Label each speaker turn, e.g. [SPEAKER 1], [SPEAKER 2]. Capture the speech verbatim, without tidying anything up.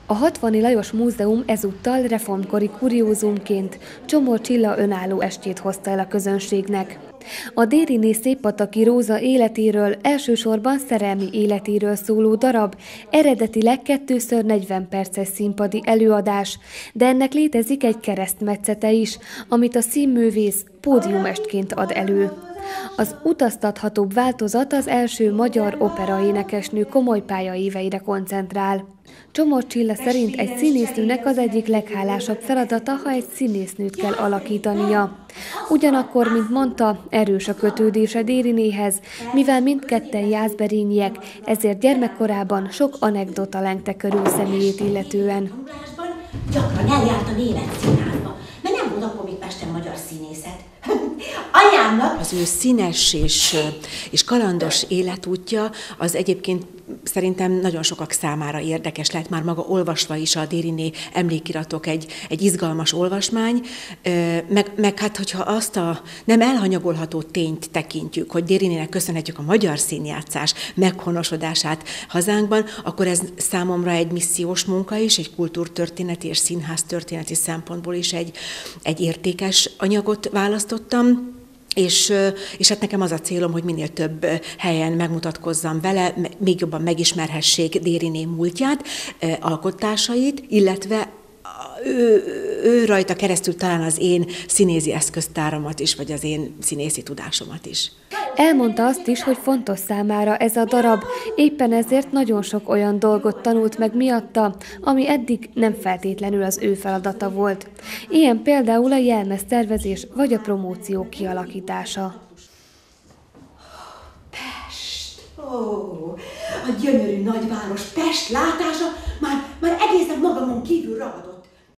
[SPEAKER 1] A Hatvani Lajos Múzeum ezúttal reformkori kuriózumként Csomor Csilla önálló estjét hozta el a közönségnek. A Dériné Széppataki Róza életéről, elsősorban szerelmi életéről szóló darab, eredetileg kettőször negyven perces színpadi előadás, de ennek létezik egy keresztmetszete is, amit a színművész pódiumestként ad elő. Az utaztathatóbb változat az első magyar operaénekesnő komoly pályaéveire koncentrál. Csomor Csilla szerint egy színésznőnek az egyik leghálásabb feladata, ha egy színésznőt kell alakítania. Ugyanakkor, mint mondta, erős a kötődése Dérinéhez, mivel mindketten jászberényiek, ezért gyermekkorában sok anekdota lengte körül személyét illetően.
[SPEAKER 2] Gyakran eljárt a német színházba, mert nem volt akkor még Pesten magyar színészet. Anyámnak
[SPEAKER 3] az ő színes és, és kalandos életútja az egyébként szerintem nagyon sokak számára érdekes lehet, már maga olvasva is a Dériné emlékiratok egy, egy izgalmas olvasmány, meg, meg hát, hogyha azt a nem elhanyagolható tényt tekintjük, hogy Dérinének köszönhetjük a magyar színjátszás meghonosodását hazánkban, akkor ez számomra egy missziós munka is, egy kultúrtörténeti és színháztörténeti szempontból is egy, egy értékes anyagot választottam. És, és hát nekem az a célom, hogy minél több helyen megmutatkozzam vele, még jobban megismerhessék Dériné múltját, alkotásait, illetve ő, ő rajta keresztül talán az én színészi eszköztáramat is, vagy az én színészi tudásomat is.
[SPEAKER 1] Elmondta azt is, hogy fontos számára ez a darab, éppen ezért nagyon sok olyan dolgot tanult meg miatta, ami eddig nem feltétlenül az ő feladata volt. Ilyen például a jelmeztervezés vagy a promóció kialakítása.
[SPEAKER 2] Pest! Ó, a gyönyörű nagyváros Pest látása már, már egészen magamon kívül ragadott.